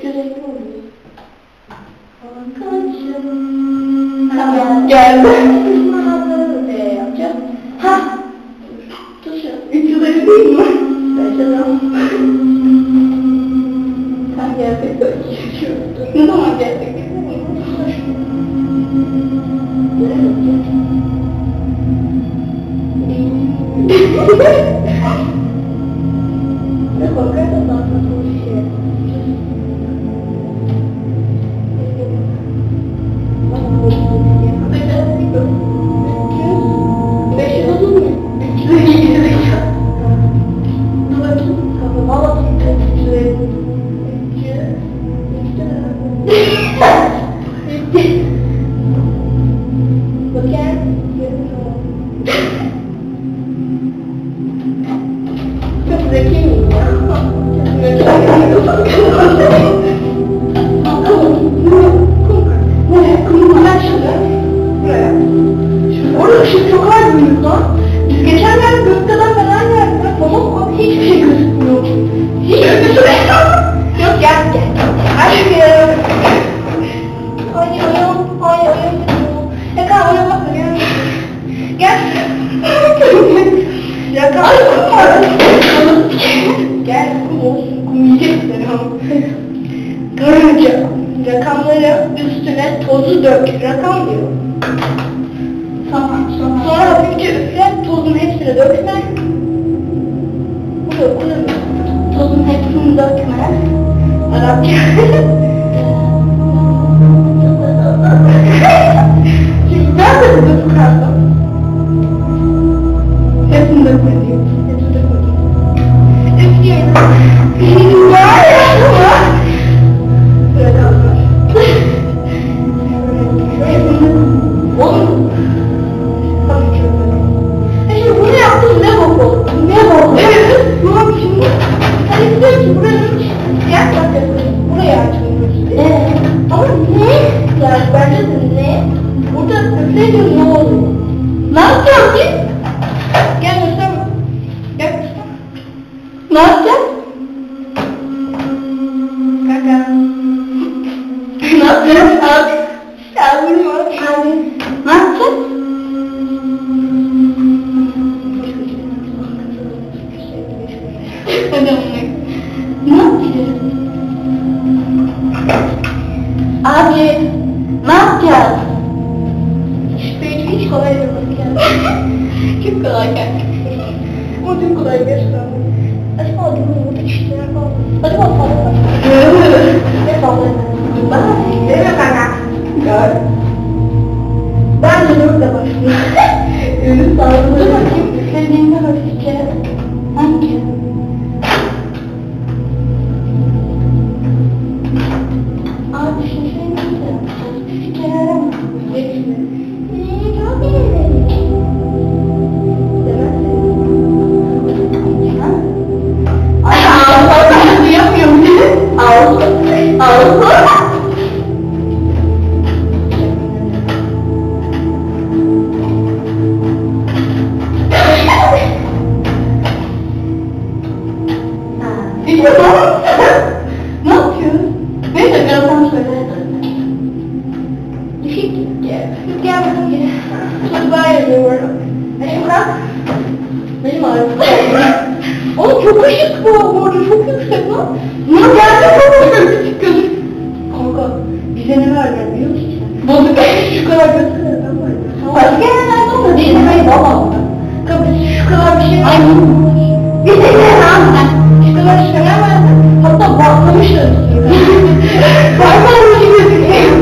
renkli oluyor. Kaçım. Tamam geldi. Yapacağız. Ha. Dur şu. 350 değil mi? Başlayalım. Tam geldik de ne zaman geldik? Ne korkar da zaten bu şey. Karınca rakamları üstüne tozu dök. Rakam diyor. Tamam. Sonra hafifçe üfle. Tozun hepsini dökme. Bu da kullanıyor. Tozun hepsini dökme. Arapça. Şimdi ben de bu kaldım. Hepsini dökme diyor. Hepsini dökme diyor. Üfleyelim. Oğlum. Şimdi bunu yaptım ne bok oldu? Ne bok oldu? Evet. Tamam şimdi. Hani diyor ki buranın yer maddesi. Buraya açılmış. Ama ne? Yani bence de ne? Burada üfleyince ne oluyor? Ne yapacağım ki? Gel gösterme. Gel gösterme. Ne yapacağım? Kaka. Ne yapacağım abi? Yavrum abi. Ne yapacağız? Ne yapacağız? Abi, ne yapacağız? Hiç kolay değil yani. Çok kolay geldi. Ama çok kolay geçti. Acaba adımı işler falan. Acaba fazla. Ne fazla? Bana değil mi kanka? Gör. Ben de dörtle başlıyorum. Ürün sağlığı. Dur bakayım. Üflediğinde hafifçe. Hangi? Abi şimdi şey nasıl yapacağız? Hafifçe yaramaz. Geçme. Çok iyi. Demezsin. Ha? Ay ağzı duyamıyorum seni. Ağzı. Ne yapıyorsun? Neyse birazdan söylerim. Gel bakalım gel. Çocuklar yapıyorum. Benim bırak. Benim ağrım. Oğlum çok ışık bu arada çok yüksek lan. Ne geldi çok yüksek gözüm. Kanka bize ne verdiler biliyor musun? Bozuk şu kadar gösterden var. Başka yerlerden olsa değil mi? Hayır valla. Kanka şu kadar bir şey var. Bize ne lan? Şu kadar şeyler verdi. Hatta bağlamışlar. Bağlamış gözüküyor.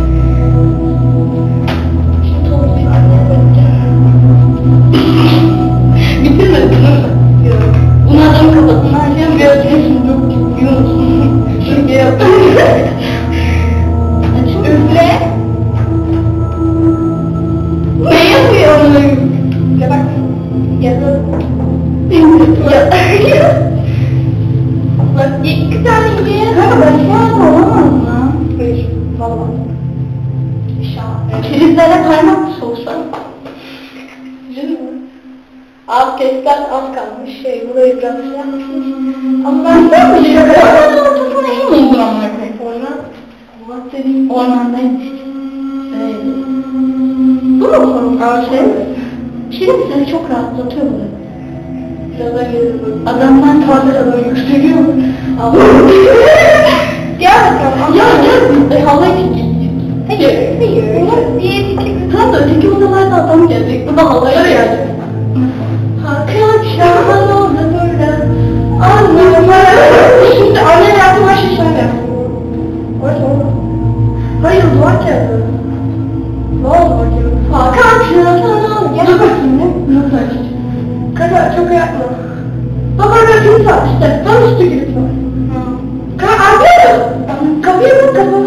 Bitirmedin değil mi? Yok. Bunu adamı kapatın. Harcayalım. Biraz hepsini dök. Yiyor musun? Şöyle yaptım. Üfle. Ne yapıyor onu? Üfle bak. Yazı. Bak 2 tane yiyelim. Kanka ben şu an olamaz mı? Hayır. Valla. Filizlere kaymak mı soğusa? Alt testler az kalmış burayı biraz şey yapmışsın. Ama ben de bir şey yapamadım. Ortasına iyi mi uygulanmaya koyayım? dediğim ormandaymış. Bu mu sorun? Şirin seni çok rahatlatıyor bu. Adamdan fazla adamı yükseliyor. Gel bakalım. Ya gel. Halay çekeceğiz. Hayır. Tam da öteki odalarda adam gelecek. Bu da halaya gelecek. Hakan şahan oldu burada. Annem. Şimdi annem yaptığım her şey şöyle. Hayır duvar geldi. Ne oldu bakayım? Hakan şahan oldu. Gel bakayım ne? Nasıl açacağım? Kanka çok yapma. Baba ben kimi sağ işte. Tam üstü gülüp var. Kanka arkaya. Kapıyı bak kapı.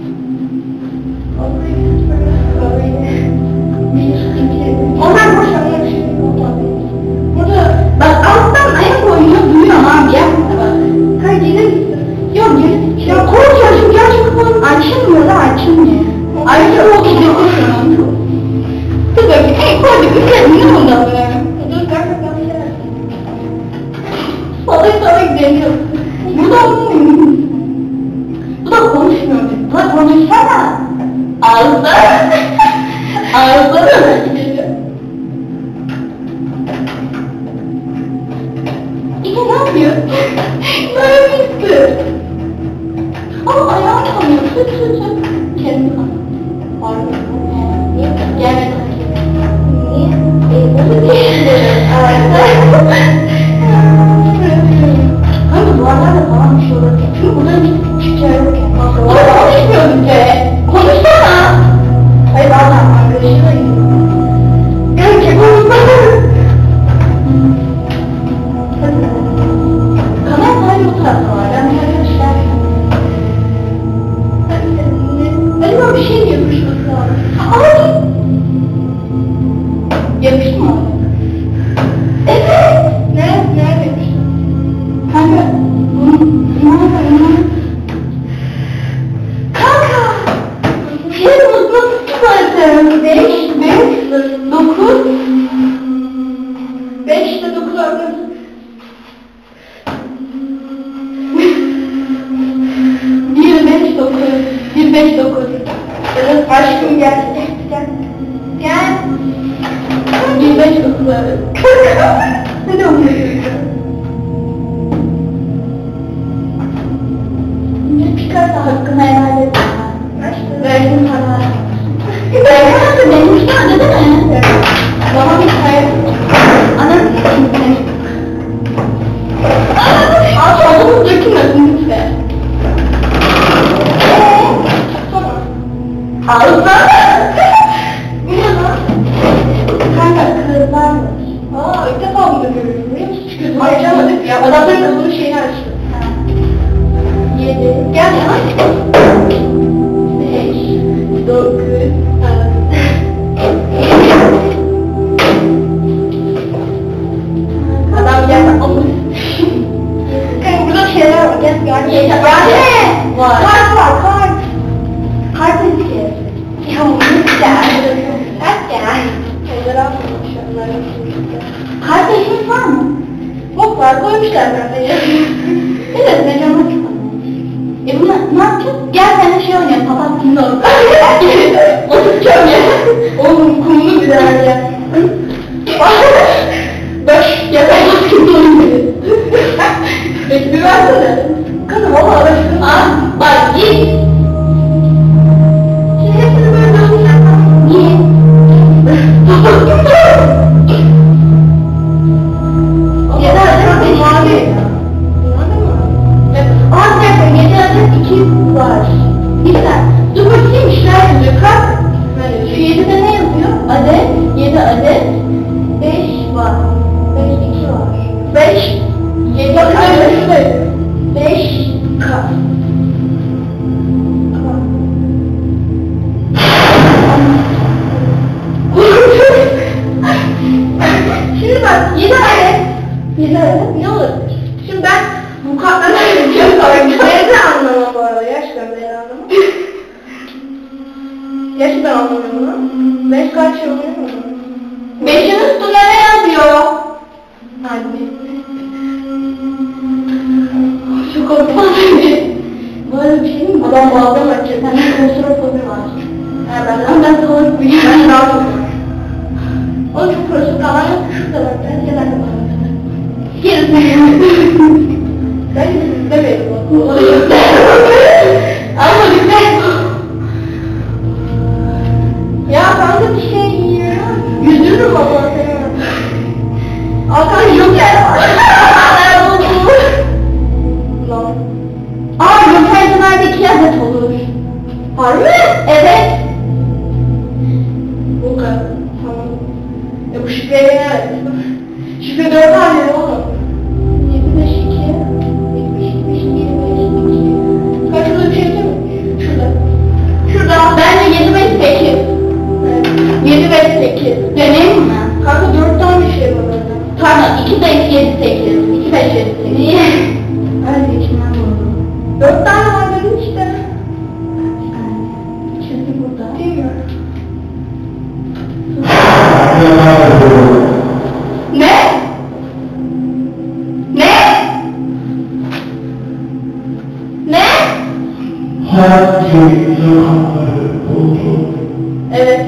Onlar boş ver. Burada bak alttan ayak oynuyor duyuyor abi yapma bak. Kanka gelir misin? Yok gelir. Ya korkuyor çünkü gerçekten açılmıyor da açılmıyor. Ayrıca o gidiyor koşuyor. Dur bakayım. Hey koyduk. Üşendin ondan böyle. Dur gerçekten bir şey. Salak deniyor. Bu da konuşmuyor. Bu da konuşsana. Ağızları. Ağızları gidiyor. İşte ne yapıyor? Böyle bir ama ayağını kalıyor. Sık. Kendini kalıyor. Pardon. Niye? Gelmedi. Niye? Onu hangi duvarlarda falan bir şey olabilir? Çünkü burada bir şey yok yani. Orada konuşmuyorduk be. Konuşsana. Hayır valla arkadaşına gidiyor. Gerçek konuşsana. Kanal sadece bu tarafta var. Ben bir arkadaşlar. Acaba bir şey mi yapışması lazım? Ay! Yapıştı mı? Evet! Nerede yapıştı? Kanka! Kanka! Şeyimiz nasıl zaten? 5 9 5 ile 9 arası. 1-5-9 Evet aşkım gel. Gel. 1-5-9 Hadi onu bir Picasso hakkını helal et. Verdim sana. Verdim benim işte öyle değil mi? Bana bir hikaye. Anam için. Ağzımız dökülmesin lütfen. Ağızlar bu ne lan? Kanka kızlarmış. İlk defa bunu görüyorum. Hiç gözüm açamadık ya. Adamların kızının şeyini açtı. 7. Gel ya. 5 9 Adam gel. Kanka burada şeyler var. Gel. Yeter. Var. Kart var. Kart ne ki? Ya bu güzel. Hatta. Kardeşiniz var mı? Yok var, koymuşlar kardeşim. Evet, ben ama bunlar ne yapacağız? Gel seninle şey oynayalım, papaz kimde olur? Oturacağım ya. Oğlum kumunu bir daha ya. Bak, ya ben kimde oynayayım. Peki bir versene. Kanka valla arasın. Bak git. Şimdi hepsini böyle dönüşler. Niye? Yeter adet mavi. Adet 7 adet 2 var. Güzel. Dur bakayım işler yazıyor. Kalk. Şu 7'de ne yazıyor? Adet 7 adet 5 var. 5 2 var. 5 7 adet 5 kap. Şimdi bak 7 adet. 7 adet ne olur? Şimdi ben bu kartları yapacağım sonra. Ben de anlamam bu arada. Gerçekten ben anlamam. Gerçekten anlamıyorum bunu. 5 kaç şey oluyor mu? 5'in üstüne ne yazıyor? Hadi. Şu korkmaz bir. Böyle bir şey mi? Ulan bağdan açacak. Benden konservatoru var. Ben salak bir ben daha çok var. Onun çok prosuk kalan yok. Şurada bak. Ben size ben de bana. Ben demeyelim. Ama güzel. Ya kanka bir şey yiyor. Yüzürüm ama seni. Hakan Joker var. Joker Caner'de 2 adet olur. Harbi mi? Evet. Bu kadar. Tamam. Bu şifreye evet. Şifre 4 tane oğlum. 75 2. 75 2. Kaç şurada bir şey değil mi? Şurada. Bence 75 8. Evet. 75 8. Deneyim mi? Kanka 4 tane şey var orada. Tamam 2 de 2 7 8. 2 5 7 8. Niye? Öyle içimden doğdu. 4 tane var dedim işte. Çizgi burada. Değil mi? Ne? Ne? Ne? Evet.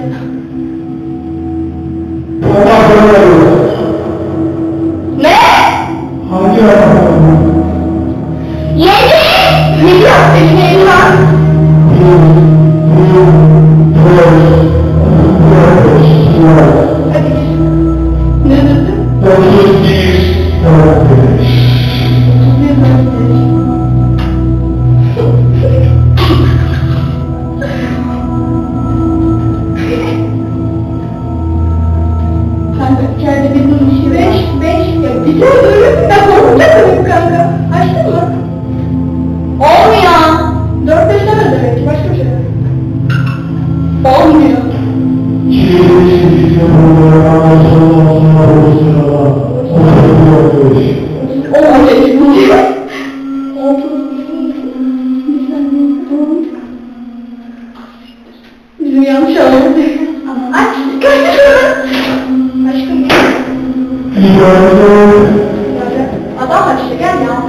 Ne? Yedi! Ne yaptın yedi lan? Hadi git. Ne dedin? 31 kanka içeride bir bunun işi 5 ya bir tane öyle ben korkacağım kanka. Açtın mı? Olmuyor. 4-5 tane demek ki başka bir şey. Olmuyor. Bizim yanlış anladık. Aç. Aşkım. Adam açtı gel ya.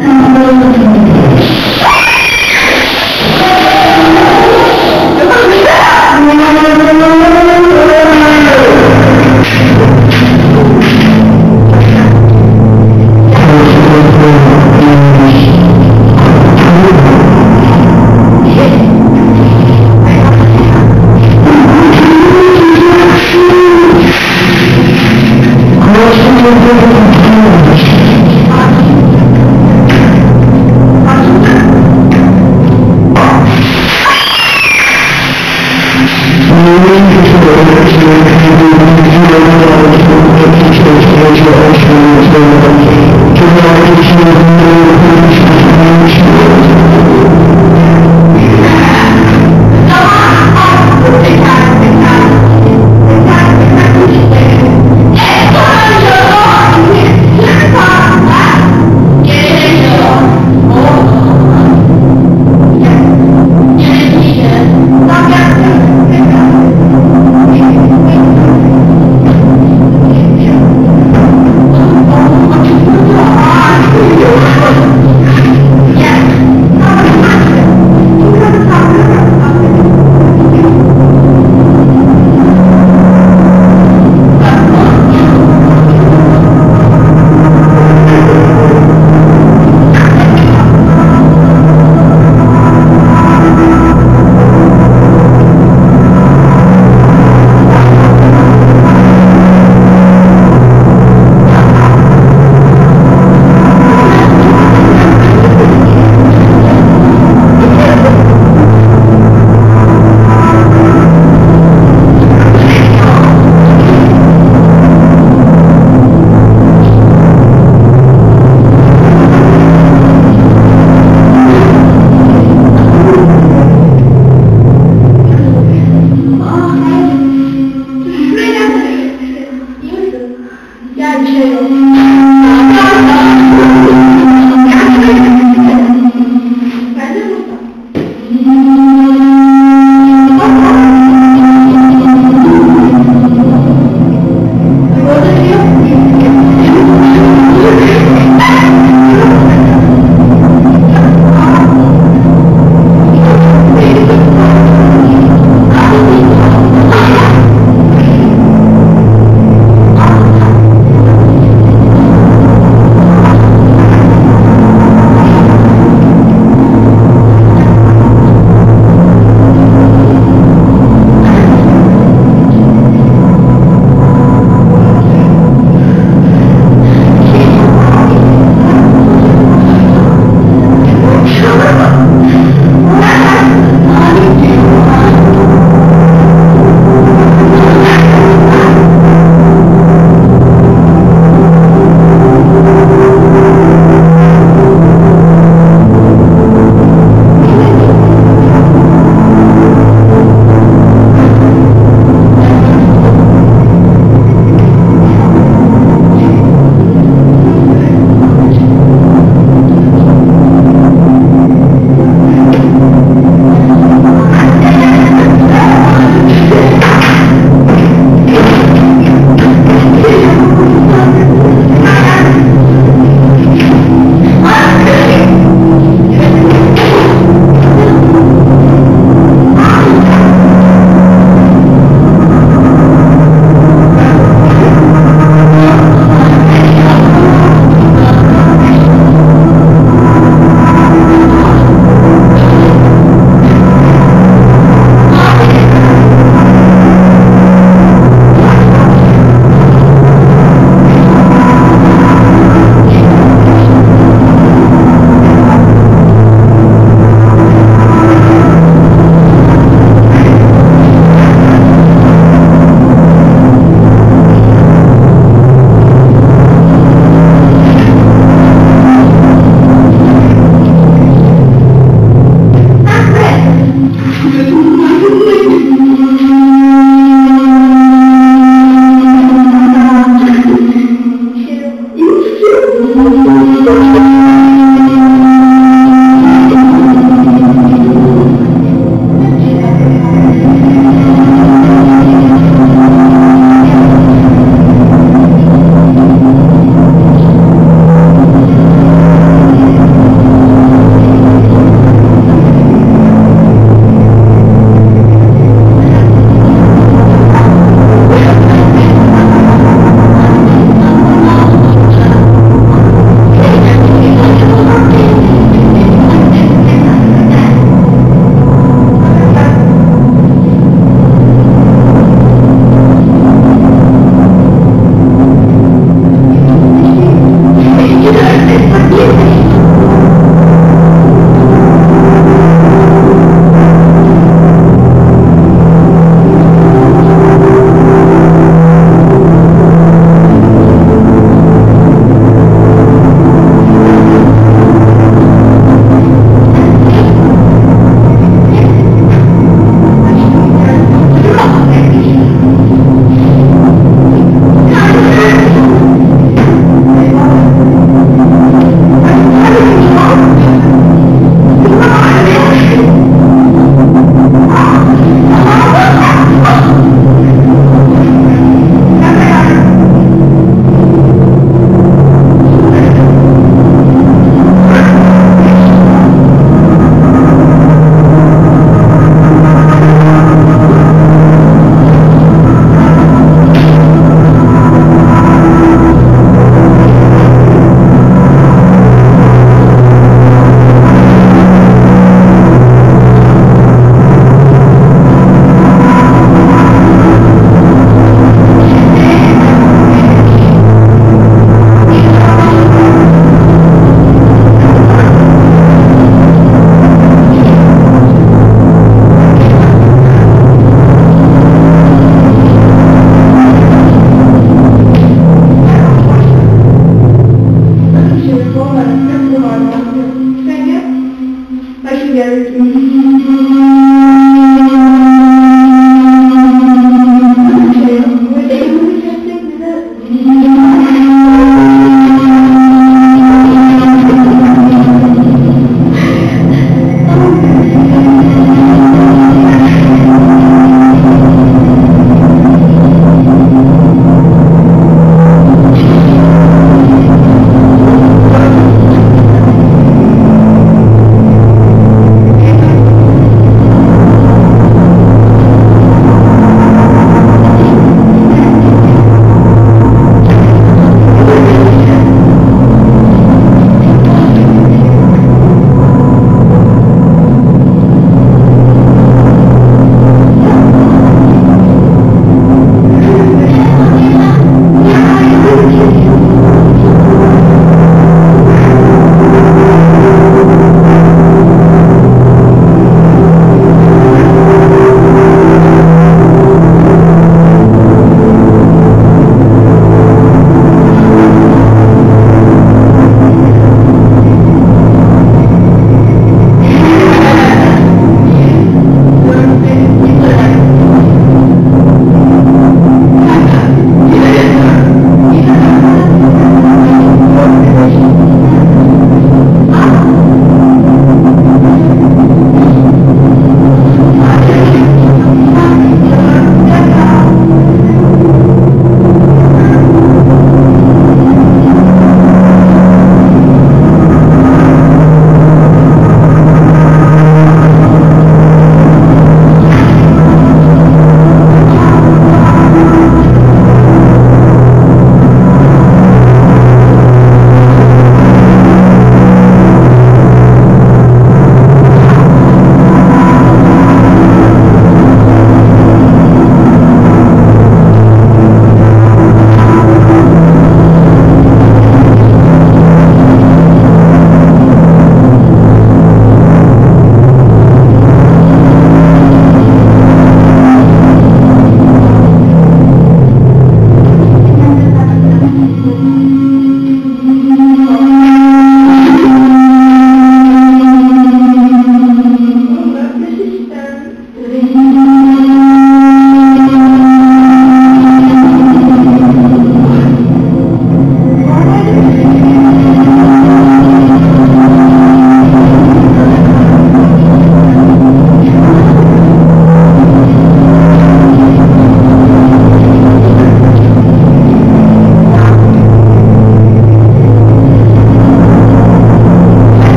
Sen gel. Ben şimdi gel.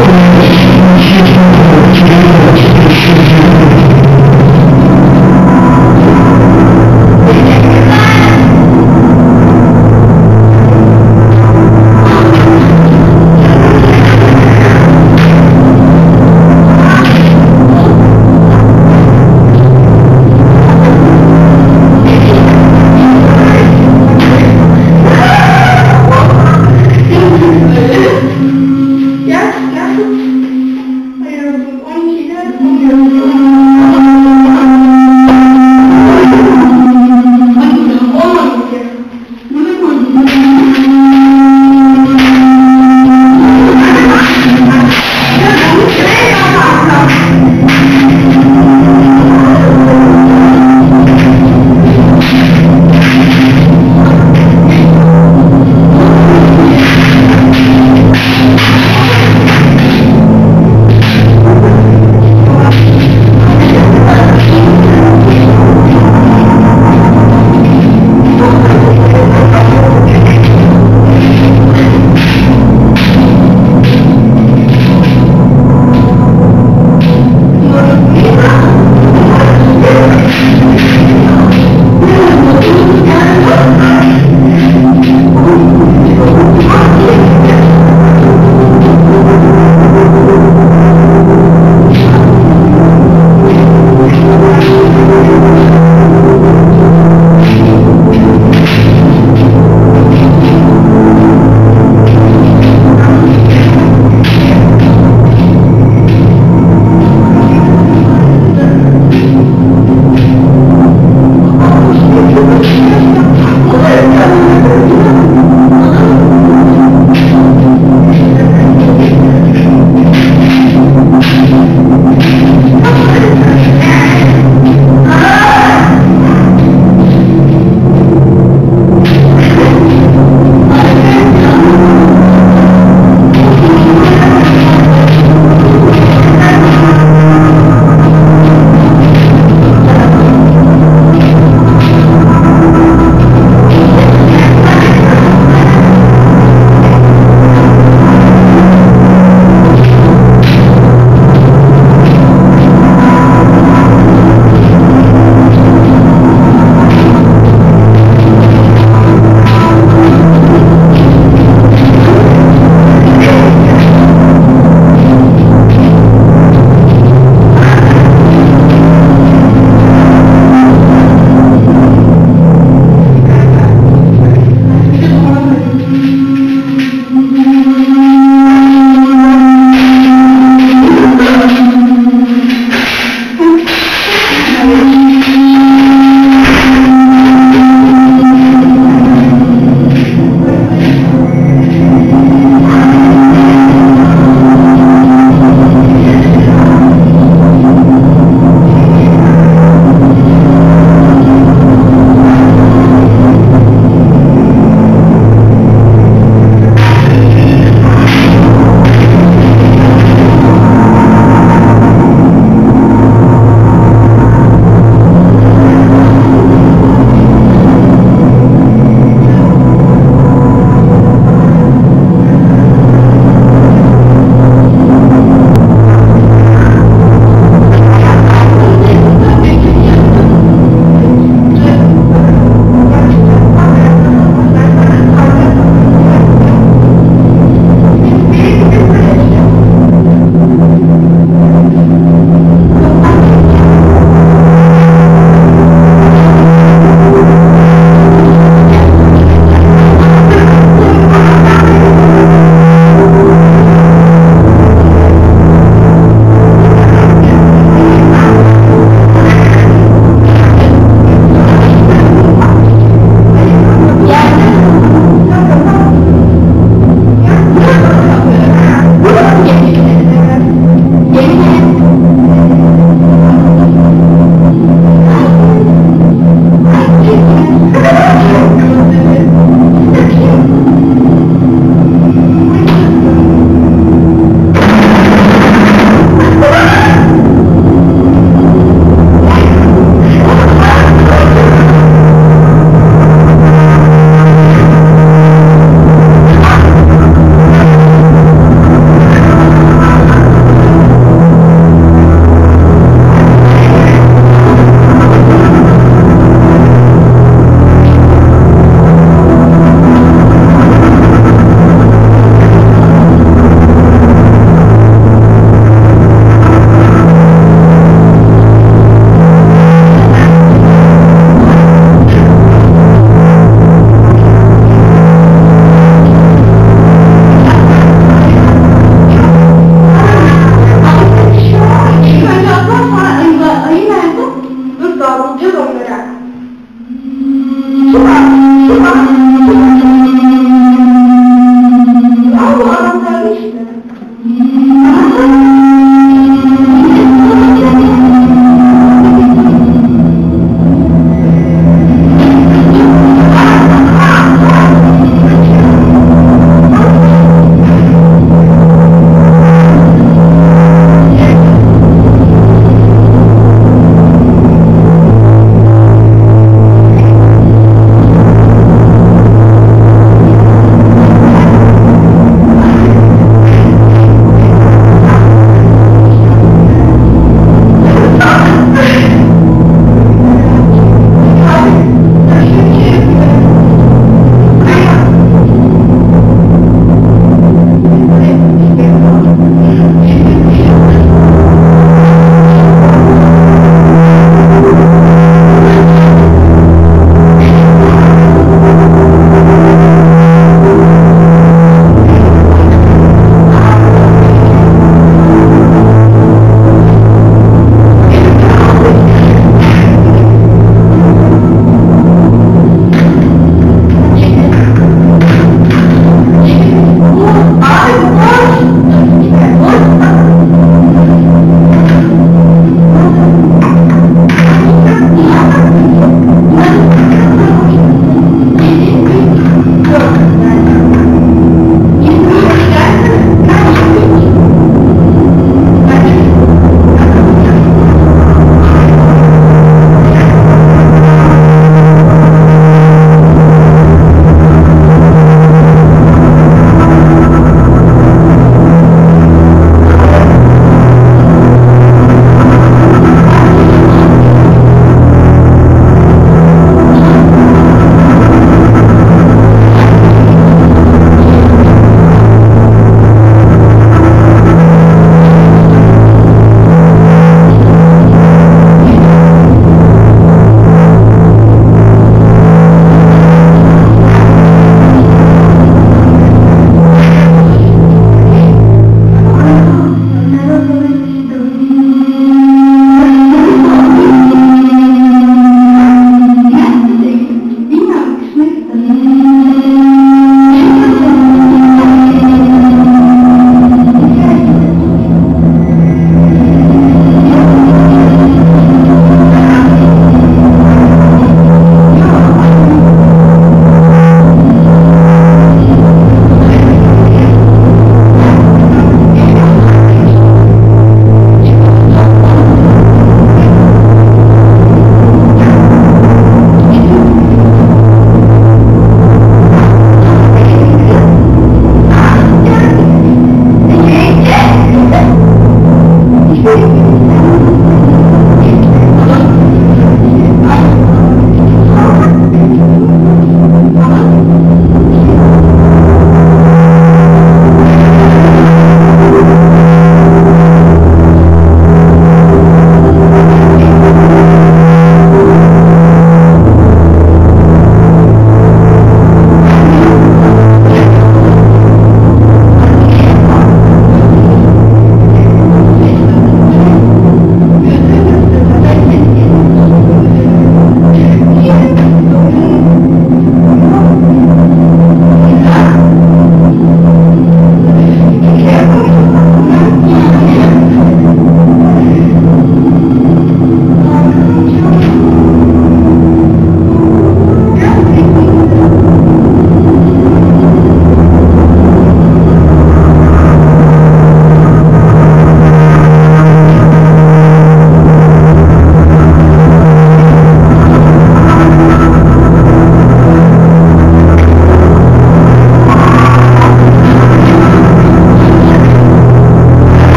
Hayır, 12'de 14.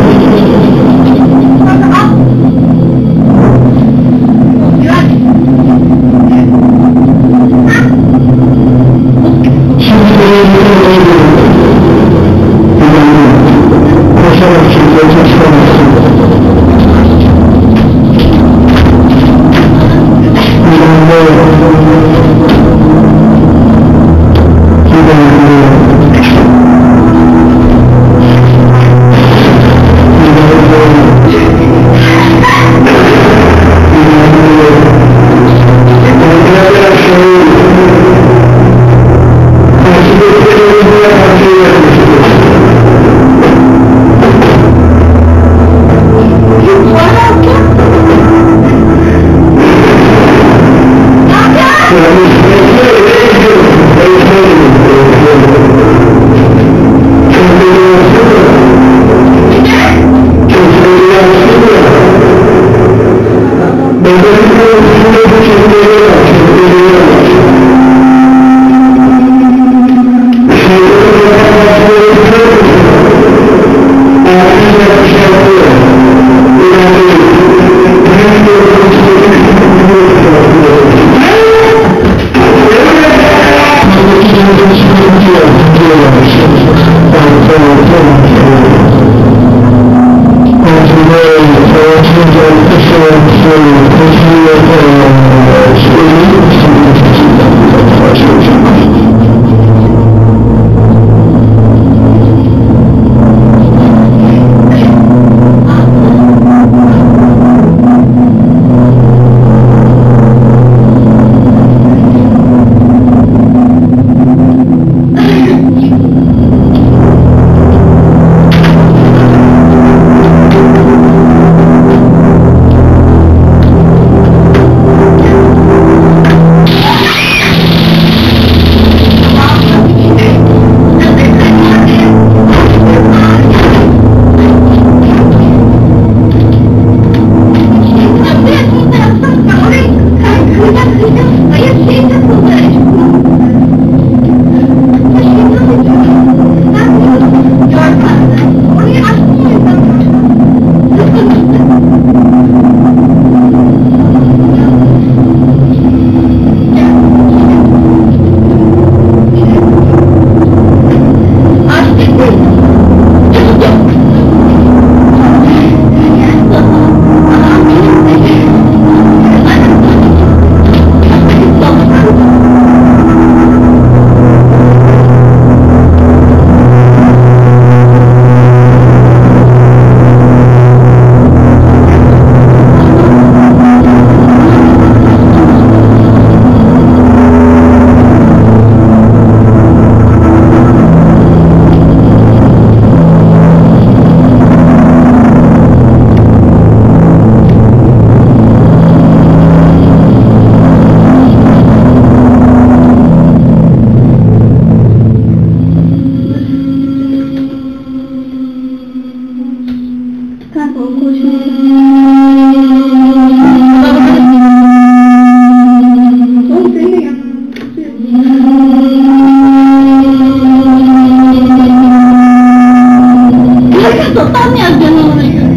Sultan mı yazdın orayı?